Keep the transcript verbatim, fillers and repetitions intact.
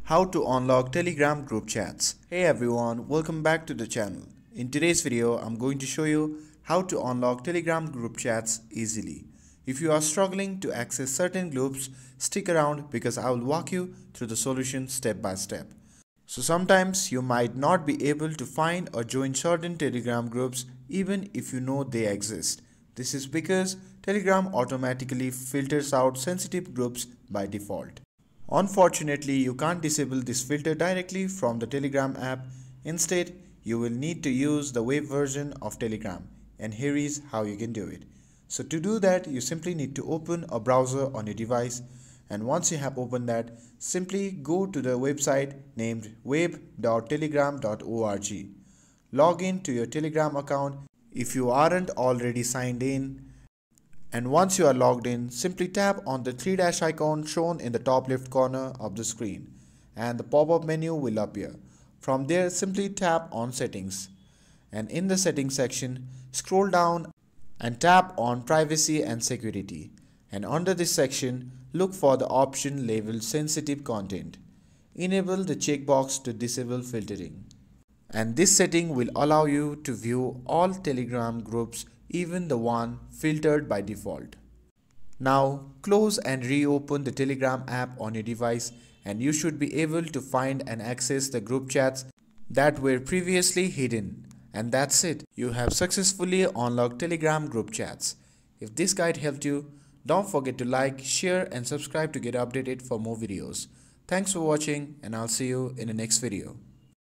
How to unlock Telegram group chats. Hey everyone, welcome back to the channel. In today's video, I'm going to show you how to unlock Telegram group chats easily. If you are struggling to access certain groups, stick around because I will walk you through the solution step by step. So sometimes you might not be able to find or join certain Telegram groups even if you know they exist. This is because Telegram automatically filters out sensitive groups by default. Unfortunately, you can't disable this filter directly from the Telegram app. Instead, you will need to use the web version of Telegram, and here is how you can do it. So to do that, you simply need to open a browser on your device, and once you have opened that, simply go to the website named web dot telegram dot org. Log in to your Telegram account if you aren't already signed in. And once you are logged in, simply tap on the three dash icon shown in the top left corner of the screen and the pop-up menu will appear. From there, simply tap on Settings, and in the Settings section, scroll down and tap on Privacy and Security, and under this section, look for the option labeled Sensitive Content. Enable the checkbox to disable filtering, and this setting will allow you to view all Telegram groups, even the one filtered by default. Now close and reopen the Telegram app on your device, and you should be able to find and access the group chats that were previously hidden. And that's it. You have successfully unlocked Telegram group chats. If this guide helped you, don't forget to like, share and subscribe to get updated for more videos. Thanks for watching, and I'll see you in the next video.